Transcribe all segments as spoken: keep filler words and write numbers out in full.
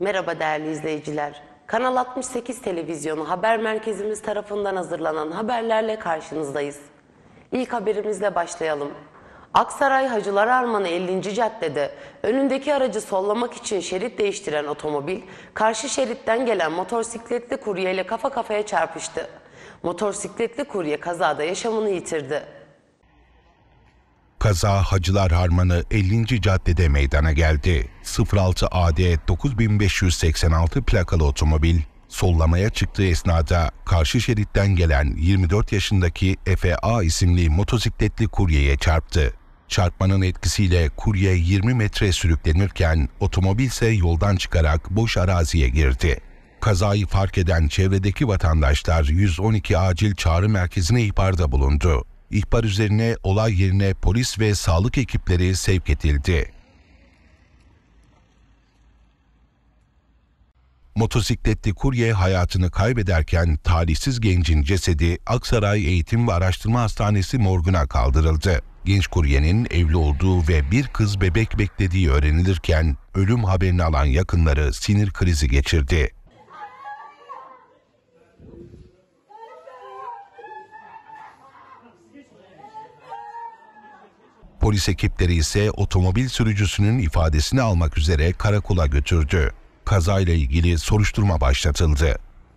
Merhaba değerli izleyiciler. Kanal altmış sekiz Televizyonu haber merkezimiz tarafından hazırlanan haberlerle karşınızdayız. İlk haberimizle başlayalım. Aksaray Hacılar Harmanı ellinci caddede önündeki aracı sollamak için şerit değiştiren otomobil, karşı şeritten gelen motosikletli kuryeyle kafa kafaya çarpıştı. Motosikletli kurye kazada yaşamını yitirdi. Kaza Hacılar Harmanı ellinci caddede meydana geldi. sıfır altı A D dokuz bin beş yüz seksen altı plakalı otomobil, sollamaya çıktığı esnada karşı şeritten gelen yirmi dört yaşındaki Efe A isimli motosikletli kuryeye çarptı. Çarpmanın etkisiyle kurye yirmi metre sürüklenirken otomobil ise yoldan çıkarak boş araziye girdi. Kazayı fark eden çevredeki vatandaşlar yüz on iki acil çağrı merkezine ihbarda bulundu. İhbar üzerine olay yerine polis ve sağlık ekipleri sevk edildi. Motosikletli kurye hayatını kaybederken talihsiz gencin cesedi Aksaray Eğitim ve Araştırma Hastanesi morguna kaldırıldı. Genç kuryenin evli olduğu ve bir kız bebek beklediği öğrenilirken ölüm haberini alan yakınları sinir krizi geçirdi. Polis ekipleri ise otomobil sürücüsünün ifadesini almak üzere karakola götürdü. Kazayla ilgili soruşturma başlatıldı.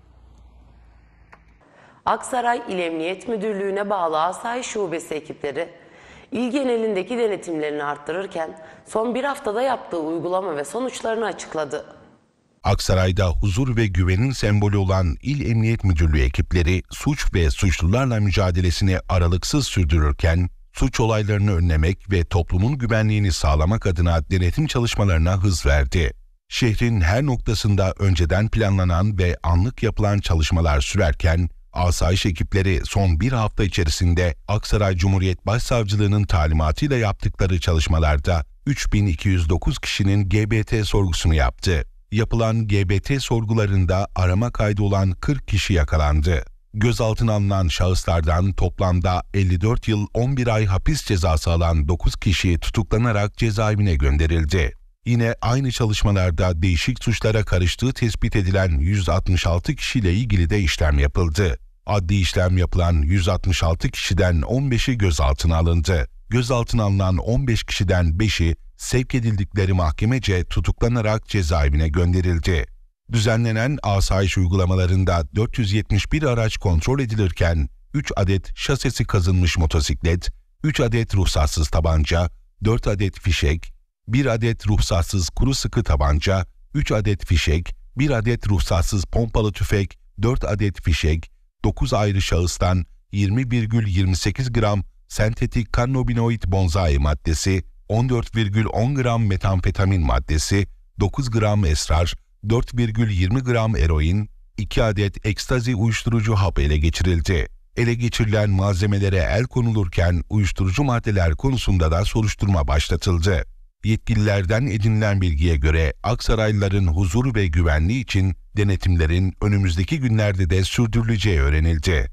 Aksaray İl Emniyet Müdürlüğü'ne bağlı Asayiş Şubesi ekipleri, il genelindeki denetimlerini arttırırken son bir haftada yaptığı uygulama ve sonuçlarını açıkladı. Aksaray'da huzur ve güvenin sembolü olan İl Emniyet Müdürlüğü ekipleri suç ve suçlularla mücadelesini aralıksız sürdürürken, suç olaylarını önlemek ve toplumun güvenliğini sağlamak adına denetim çalışmalarına hız verdi. Şehrin her noktasında önceden planlanan ve anlık yapılan çalışmalar sürerken, asayiş ekipleri son bir hafta içerisinde Aksaray Cumhuriyet Başsavcılığı'nın talimatıyla yaptıkları çalışmalarda üç bin iki yüz dokuz kişinin G B T sorgusunu yaptı. Yapılan G B T sorgularında arama kaydı olan kırk kişi yakalandı. Gözaltına alınan şahıslardan toplamda elli dört yıl on bir ay hapis cezası alan dokuz kişi tutuklanarak cezaevine gönderildi. Yine aynı çalışmalarda değişik suçlara karıştığı tespit edilen yüz altmış altı kişiyle ilgili de işlem yapıldı. Adli işlem yapılan yüz altmış altı kişiden on beşi gözaltına alındı. Gözaltına alınan on beş kişiden beşi sevk edildikleri mahkemece tutuklanarak cezaevine gönderildi. Düzenlenen asayiş uygulamalarında dört yüz yetmiş bir araç kontrol edilirken üç adet şasisi kazınmış motosiklet, üç adet ruhsatsız tabanca, dört adet fişek, bir adet ruhsatsız kuru sıkı tabanca, üç adet fişek, bir adet ruhsatsız pompalı tüfek, dört adet fişek, dokuz ayrı şahıstan yirmi virgül yirmi sekiz gram sentetik kannabinoid bonzai maddesi, on dört virgül on gram metamfetamin maddesi, dokuz gram esrar, dört virgül yirmi gram eroin, iki adet ekstazi uyuşturucu hap ele geçirildi. Ele geçirilen malzemelere el konulurken uyuşturucu maddeler konusunda da soruşturma başlatıldı. Yetkililerden edinilen bilgiye göre Aksaraylıların huzuru ve güvenliği için denetimlerin önümüzdeki günlerde de sürdürüleceği öğrenildi.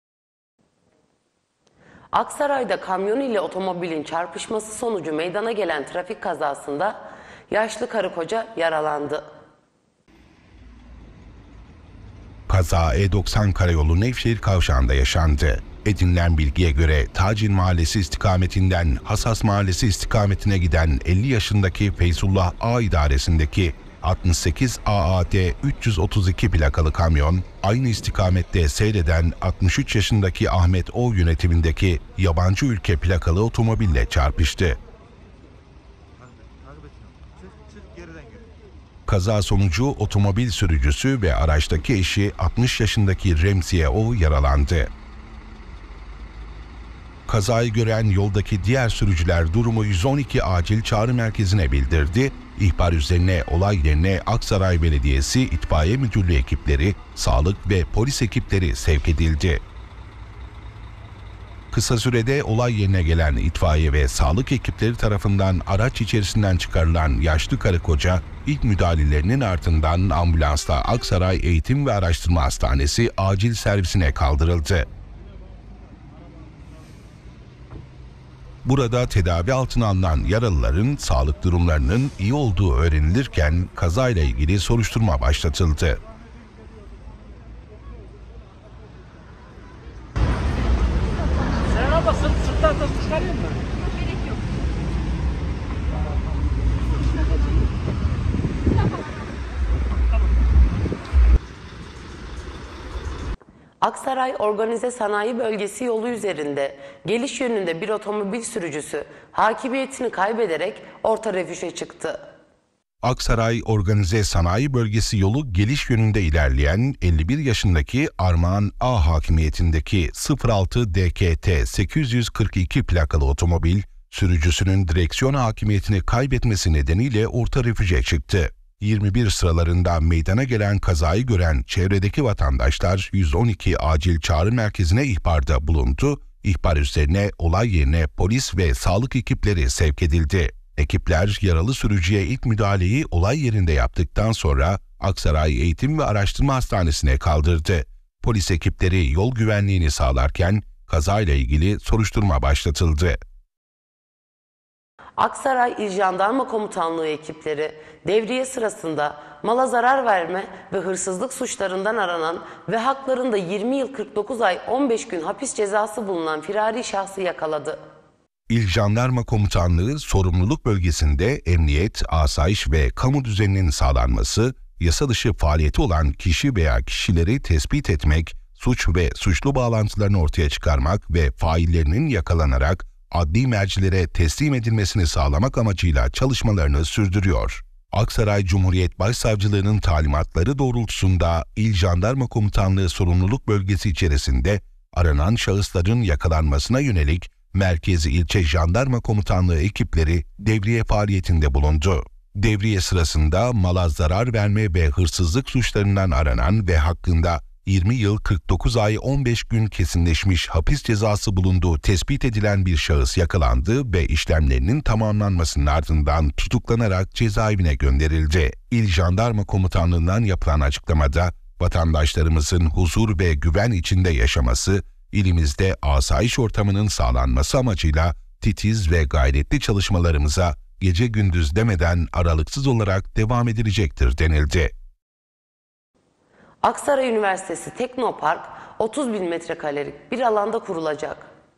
Aksaray'da kamyon ile otomobilin çarpışması sonucu meydana gelen trafik kazasında yaşlı karı koca yaralandı. Kaza E doksan karayolu Nevşehir kavşağında yaşandı. Edinilen bilgiye göre Tacin Mahallesi istikametinden Hasas Mahallesi istikametine giden elli yaşındaki Feyzullah A idaresindeki altmış sekiz A A D üç yüz otuz iki plakalı kamyon, aynı istikamette seyreden altmış üç yaşındaki Ahmet O yönetimindeki yabancı ülke plakalı otomobille çarpıştı. Kaza sonucu otomobil sürücüsü ve araçtaki eşi altmış yaşındaki Remziye O yaralandı. Kazayı gören yoldaki diğer sürücüler durumu yüz on iki acil çağrı merkezine bildirdi. İhbar üzerine olay yerine Aksaray Belediyesi İtfaiye Müdürlüğü ekipleri, sağlık ve polis ekipleri sevk edildi. Kısa sürede olay yerine gelen itfaiye ve sağlık ekipleri tarafından araç içerisinden çıkarılan yaşlı karı koca, ilk müdahalelerinin ardından ambulansla Aksaray Eğitim ve Araştırma Hastanesi acil servisine kaldırıldı. Burada tedavi altına alınan yaralıların sağlık durumlarının iyi olduğu öğrenilirken kazayla ilgili soruşturma başlatıldı. Sen abla sırt sırttan da çıkarayım mı? Aksaray Organize Sanayi Bölgesi yolu üzerinde geliş yönünde bir otomobil sürücüsü hakimiyetini kaybederek orta refüje çıktı. Aksaray Organize Sanayi Bölgesi yolu geliş yönünde ilerleyen elli bir yaşındaki Armağan A hakimiyetindeki sıfır altı D K T sekiz yüz kırk iki plakalı otomobil, sürücüsünün direksiyon hakimiyetini kaybetmesi nedeniyle orta refüje çıktı. yirmi bir sıralarında meydana gelen kazayı gören çevredeki vatandaşlar yüz on iki acil çağrı merkezine ihbarda bulundu. İhbar üzerine olay yerine polis ve sağlık ekipleri sevk edildi. Ekipler yaralı sürücüye ilk müdahaleyi olay yerinde yaptıktan sonra Aksaray Eğitim ve Araştırma Hastanesi'ne kaldırdı. Polis ekipleri yol güvenliğini sağlarken kazayla ilgili soruşturma başlatıldı. Aksaray İl Jandarma Komutanlığı ekipleri devriye sırasında mala zarar verme ve hırsızlık suçlarından aranan ve haklarında yirmi yıl kırk dokuz ay on beş gün hapis cezası bulunan firari şahsı yakaladı. İl Jandarma Komutanlığı sorumluluk bölgesinde emniyet, asayiş ve kamu düzeninin sağlanması, yasa dışı faaliyeti olan kişi veya kişileri tespit etmek, suç ve suçlu bağlantılarını ortaya çıkarmak ve faillerinin yakalanarak adli mercilere teslim edilmesini sağlamak amacıyla çalışmalarını sürdürüyor. Aksaray Cumhuriyet Başsavcılığı'nın talimatları doğrultusunda İl Jandarma Komutanlığı sorumluluk bölgesi içerisinde aranan şahısların yakalanmasına yönelik Merkezi İlçe Jandarma Komutanlığı ekipleri devriye faaliyetinde bulundu. Devriye sırasında mala zarar verme ve hırsızlık suçlarından aranan ve hakkında yirmi yıl kırk dokuz ay on beş gün kesinleşmiş hapis cezası bulunduğu tespit edilen bir şahıs yakalandı ve işlemlerinin tamamlanmasının ardından tutuklanarak cezaevine gönderildi. İl Jandarma Komutanlığı'ndan yapılan açıklamada vatandaşlarımızın huzur ve güven içinde yaşaması, ilimizde asayiş ortamının sağlanması amacıyla titiz ve gayretli çalışmalarımıza gece gündüz demeden aralıksız olarak devam edilecektir denildi. Aksaray Üniversitesi Teknopark otuz bin metrekarelik bir alanda kurulacak.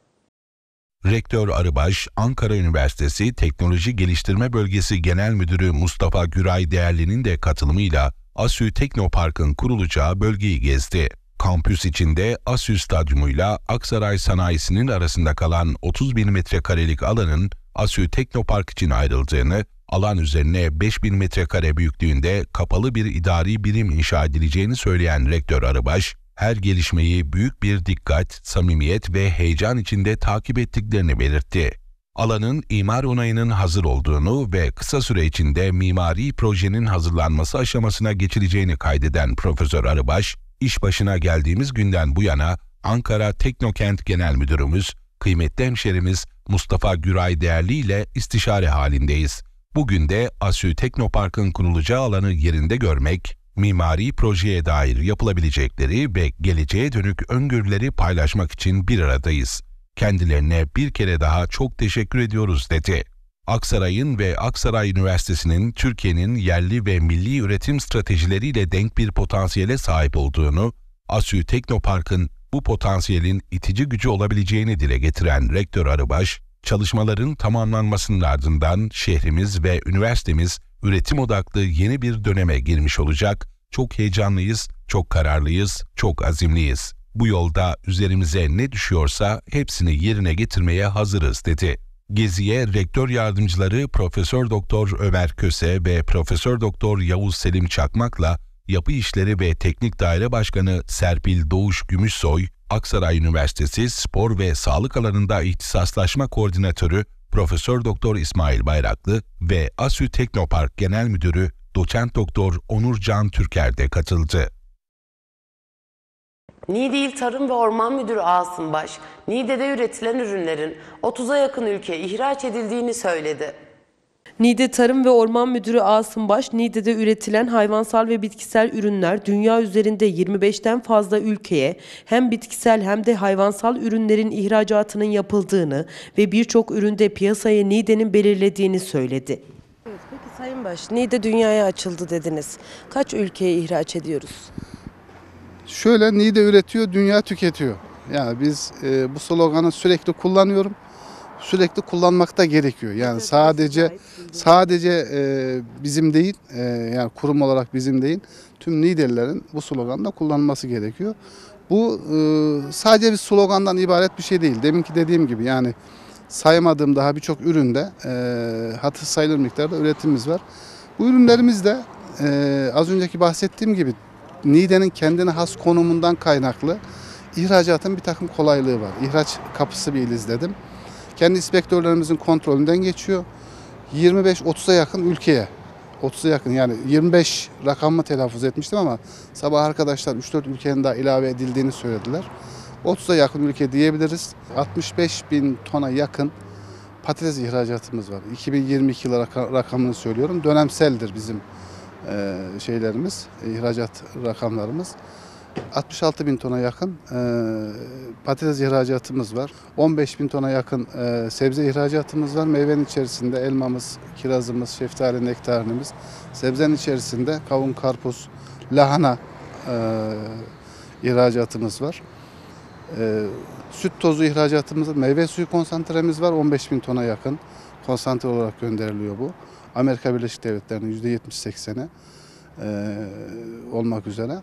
Rektör Arıbaş, Ankara Üniversitesi Teknoloji Geliştirme Bölgesi Genel Müdürü Mustafa Güray Değerli'nin de katılımıyla ASÜ Teknopark'ın kurulacağı bölgeyi gezdi. Kampüs içinde ASÜ Stadyumuyla Aksaray Sanayisi'nin arasında kalan otuz bin metrekarelik alanın ASÜ Teknopark için ayrıldığını, alan üzerine beş bin metrekare büyüklüğünde kapalı bir idari birim inşa edileceğini söyleyen Rektör Arıbaş, her gelişmeyi büyük bir dikkat, samimiyet ve heyecan içinde takip ettiklerini belirtti. Alanın imar onayının hazır olduğunu ve kısa süre içinde mimari projenin hazırlanması aşamasına geçileceğini kaydeden Profesör Arıbaş, iş başına geldiğimiz günden bu yana Ankara Teknokent Genel Müdürümüz, kıymetli hemşerimiz Mustafa Güray Değerli ile istişare halindeyiz. Bugün de ASÜ Teknopark'ın kurulacağı alanı yerinde görmek, mimari projeye dair yapılabilecekleri ve geleceğe dönük öngörüleri paylaşmak için bir aradayız. Kendilerine bir kere daha çok teşekkür ediyoruz dedi. Aksaray'ın ve Aksaray Üniversitesi'nin Türkiye'nin yerli ve milli üretim stratejileriyle denk bir potansiyele sahip olduğunu, ASÜ Teknopark'ın bu potansiyelin itici gücü olabileceğini dile getiren Rektör Arıbaş, çalışmaların tamamlanmasının ardından şehrimiz ve üniversitemiz üretim odaklı yeni bir döneme girmiş olacak. Çok heyecanlıyız, çok kararlıyız, çok azimliyiz. Bu yolda üzerimize ne düşüyorsa hepsini yerine getirmeye hazırız dedi. Geziye Rektör Yardımcıları Profesör Doktor Ömer Köse ve Profesör Doktor Yavuz Selim Çakmak'la Yapı İşleri ve Teknik Daire Başkanı Serpil Doğuş Gümüşsoy, Aksaray Üniversitesi Spor ve Sağlık alanında ihtisaslaşma koordinatörü Profesör Doktor İsmail Bayraklı ve ASÜ Teknopark Genel Müdürü Doçent Doktor Onur Can Türker de katıldı. Niğde İl Tarım ve Orman Müdürü Asım Baş, Niğde'de üretilen ürünlerin otuza yakın ülkeye ihraç edildiğini söyledi. Niğde Tarım ve Orman Müdürü Asım Baş, Niğde'de üretilen hayvansal ve bitkisel ürünler dünya üzerinde yirmi beşten fazla ülkeye hem bitkisel hem de hayvansal ürünlerin ihracatının yapıldığını ve birçok üründe piyasayı Niğde'nin belirlediğini söyledi. Evet, peki Sayın Baş, Niğde dünyaya açıldı dediniz. Kaç ülkeye ihraç ediyoruz? Şöyle, Niğde üretiyor, dünya tüketiyor. Yani biz e, bu sloganı sürekli kullanıyorum. Sürekli kullanmak da gerekiyor. Yani sadece sadece e, bizim değil, e, yani kurum olarak bizim değil, tüm Niğdelilerin bu sloganı da kullanması gerekiyor. Bu e, sadece bir slogandan ibaret bir şey değil. Deminki dediğim gibi yani saymadığım daha birçok üründe e, hatır sayılır miktarda üretimimiz var. Bu ürünlerimiz de e, az önceki bahsettiğim gibi Niğde'nin kendine has konumundan kaynaklı ihracatın bir takım kolaylığı var. İhraç kapısı bir iliz dedim. Kendi inspektörlerimizin kontrolünden geçiyor. yirmi beş otuza yakın ülkeye, otuza yakın yani yirmi beş rakamı telaffuz etmiştim ama sabah arkadaşlar üç dört ülkenin daha ilave edildiğini söylediler. otuza yakın ülke diyebiliriz. altmış beş bin tona yakın patates ihracatımız var. iki bin yirmi iki yılı rakamını söylüyorum. Dönemseldir bizim e, şeylerimiz, ihracat rakamlarımız. altmış altı bin tona yakın e, patates ihracatımız var. on beş bin tona yakın e, sebze ihracatımız var. Meyvenin içerisinde elmamız, kirazımız, şeftali, nektarinimiz. Sebzenin içerisinde kavun, karpuz, lahana e, ihracatımız var. E, süt tozu ihracatımız var. Meyve suyu konsantremiz var. on beş bin tona yakın konsantre olarak gönderiliyor bu. Amerika Birleşik Devletleri'nin yüzde yetmiş sekseni e, olmak üzere.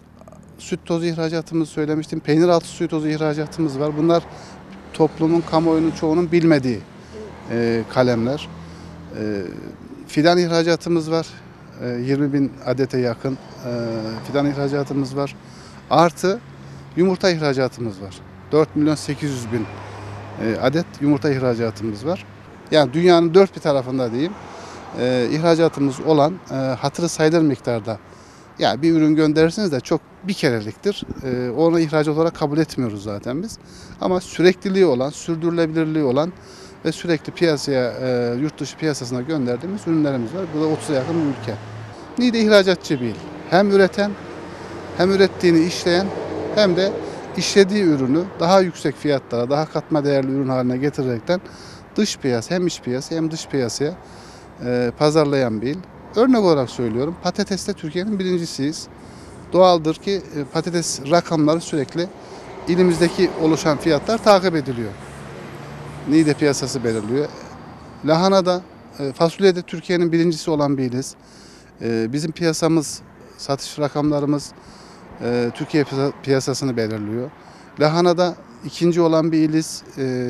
Süt tozu ihracatımızı söylemiştim. Peynir altı suyu tozu ihracatımız var. Bunlar toplumun, kamuoyunun çoğunun bilmediği e, kalemler. E, fidan ihracatımız var. E, yirmi bin adete yakın e, fidan ihracatımız var. Artı yumurta ihracatımız var. dört milyon sekiz yüz bin e, adet yumurta ihracatımız var. Yani dünyanın dört bir tarafında diyeyim e, ihracatımız olan e, hatırı sayılır miktarda. Yani bir ürün gönderirsiniz de çok bir kereliktir. Ee, onu ihracat olarak kabul etmiyoruz zaten biz. Ama sürekliliği olan, sürdürülebilirliği olan ve sürekli piyasaya, e, yurt dışı piyasasına gönderdiğimiz ürünlerimiz var. Bu da otuza yakın bir ülke. Niğde ihracatçı bir il. Hem üreten, hem ürettiğini işleyen, hem de işlediği ürünü daha yüksek fiyatlara, daha katma değerli ürün haline getirerekten dış piyasa, hem iç piyasa hem dış piyasaya e, pazarlayan bir il. Örnek olarak söylüyorum, patateste Türkiye'nin birincisiyiz. Doğaldır ki patates rakamları sürekli ilimizdeki oluşan fiyatlar takip ediliyor. Niğde piyasası belirliyor. Lahanada, fasulyede Türkiye'nin birincisi olan bir iliz. Bizim piyasamız, satış rakamlarımız Türkiye piyasasını belirliyor. Lahanada ikinci olan bir iliz.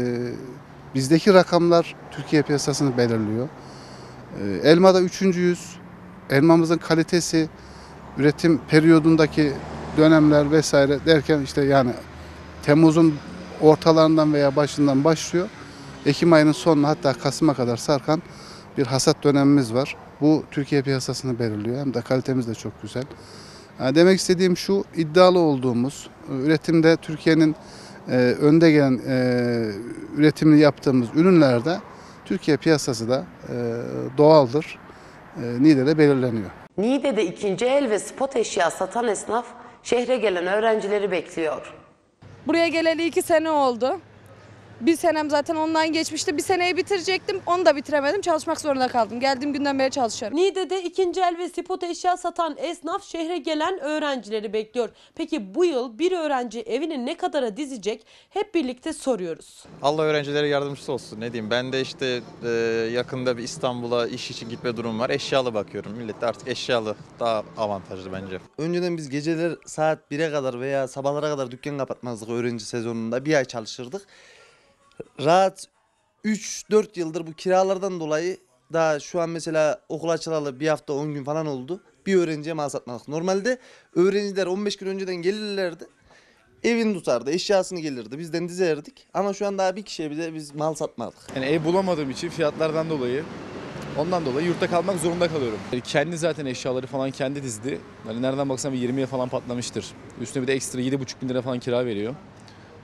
Bizdeki rakamlar Türkiye piyasasını belirliyor. Elmada üçüncüyüz. Elmamızın kalitesi, üretim periyodundaki dönemler vesaire derken işte yani Temmuz'un ortalarından veya başından başlıyor. Ekim ayının sonuna hatta Kasım'a kadar sarkan bir hasat dönemimiz var. Bu Türkiye piyasasını belirliyor. Hem de kalitemiz de çok güzel. Yani demek istediğim şu, iddialı olduğumuz, üretimde Türkiye'nin e, önde gelen e, üretimini yaptığımız ürünlerde Türkiye piyasası da e, doğaldır. E, Niğde'de belirleniyor. Niğde'de ikinci el ve spot eşya satan esnaf şehre gelen öğrencileri bekliyor. Buraya geleli iki sene oldu. Bir senem zaten ondan geçmişti. Bir seneyi bitirecektim. Onu da bitiremedim. Çalışmak zorunda kaldım. Geldiğim günden beri çalışıyorum. Niğde'de ikinci el ve spot eşya satan esnaf şehre gelen öğrencileri bekliyor. Peki bu yıl bir öğrenci evini ne kadara dizecek? Hep birlikte soruyoruz. Allah öğrencilere yardımcısı olsun. Ne diyeyim, ben de işte e, yakında bir İstanbul'a iş için gitme durum var. Eşyalı bakıyorum. Millet de artık eşyalı daha avantajlı bence. Önceden biz geceler saat bire kadar veya sabahlara kadar dükkan kapatmazdık öğrenci sezonunda. Bir ay çalışırdık. Rahat üç dört yıldır bu kiralardan dolayı daha şu an mesela okul açılalı bir hafta on gün falan oldu. Bir öğrenciye mal satmadık. Normalde öğrenciler on beş gün önceden gelirlerdi. Evini tutardı, eşyasını gelirdi. Bizden dizerdik. Ama şu an daha bir kişiye bile biz mal satmadık. Yani ev bulamadığım için fiyatlardan dolayı, ondan dolayı yurtta kalmak zorunda kalıyorum. Yani kendi zaten eşyaları falan kendi dizdi. Yani nereden baksam yirmiye falan patlamıştır. Üstüne bir de ekstra yedi buçuk bin lira falan kira veriyor.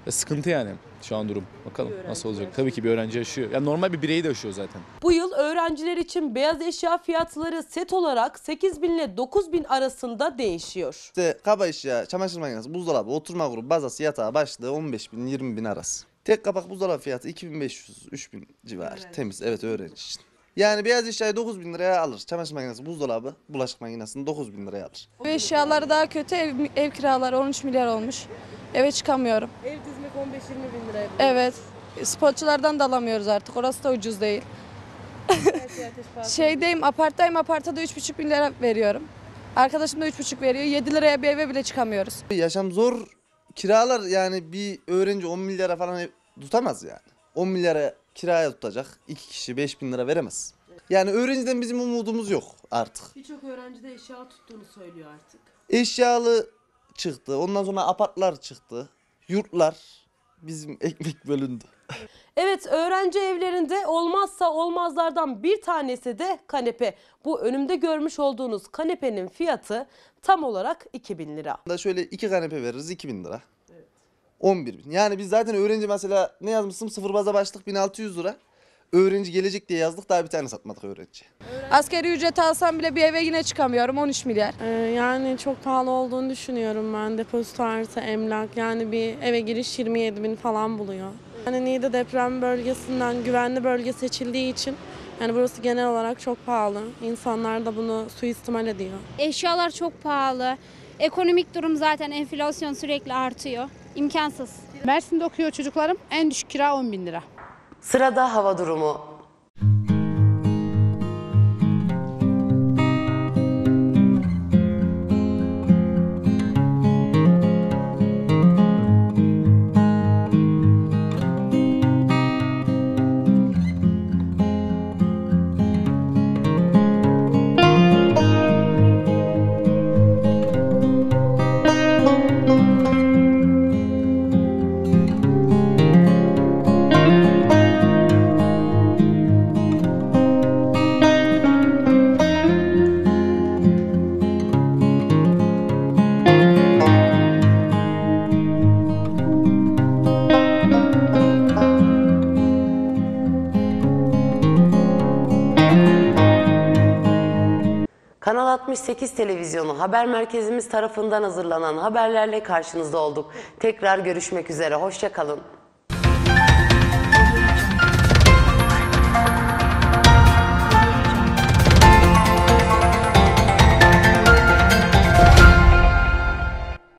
E, sıkıntı yani şu an durum. Bakalım nasıl olacak. Tabii ki bir öğrenci yaşıyor. Yani normal bir bireyi de yaşıyor zaten. Bu yıl öğrenciler için beyaz eşya fiyatları set olarak sekiz bin ile dokuz bin arasında değişiyor. İşte kaba eşya, çamaşır makinesi, buzdolabı, oturma grubu, bazası, yatağı başlığı on beş bin yirmi bin arası. Tek kapak buzdolabı fiyatı iki bin beş yüz üç bin civarı. Temiz, evet, öğrenci için. Yani beyaz eşyayı dokuz bin liraya alır. Çamaşır makinesi, buzdolabı, bulaşık makinesini dokuz bin liraya alır. Bu eşyalar daha kötü, ev, ev kiraları on üç milyar olmuş. Eve çıkamıyorum. Ev dizmek on beş yirmi bin liraya. Evet. Spotçulardan da alamıyoruz artık. Orası da ucuz değil. Şeydeyim, aparttayım. Apartta da üç buçuk bin lira veriyorum. Arkadaşım da üç buçuk veriyor. yedi liraya bir eve bile çıkamıyoruz. Yaşam zor. Kiralar, yani bir öğrenci on milyara falan ev tutamaz yani. on milyara kiraya tutacak. iki kişi beş bin lira veremez. Yani öğrenciden bizim umudumuz yok artık. Birçok öğrenci de eşya tuttuğunu söylüyor artık. Eşyalı çıktı. Ondan sonra apartlar çıktı. Yurtlar. Bizim ekmek bölündü. Evet, öğrenci evlerinde olmazsa olmazlardan bir tanesi de kanepe. Bu önümde görmüş olduğunuz kanepenin fiyatı tam olarak iki bin lira. Da şöyle iki kanepe veririz iki bin lira. Evet. on bir bin. Yani biz zaten öğrenci, mesela ne yazmışsın, sıfır baza başlık bin altı yüz lira. Öğrenci gelecek diye yazdık, daha bir tane satmadık öğrenci. Asgari ücret alsam bile bir eve yine çıkamıyorum. on üç milyar. Ee, yani çok pahalı olduğunu düşünüyorum ben. Depozito artı emlak. Yani bir eve giriş yirmi yedi bin falan buluyor. Yani Niğde deprem bölgesinden güvenli bölge seçildiği için yani burası genel olarak çok pahalı. İnsanlar da bunu suistimal ediyor. Eşyalar çok pahalı. Ekonomik durum zaten, enflasyon sürekli artıyor. İmkansız. Mersin'de okuyor çocuklarım. En düşük kira on bin lira. Sırada hava durumu. Kanal altmış sekiz Televizyonu haber merkezimiz tarafından hazırlanan haberlerle karşınızda olduk. Tekrar görüşmek üzere, hoşça kalın.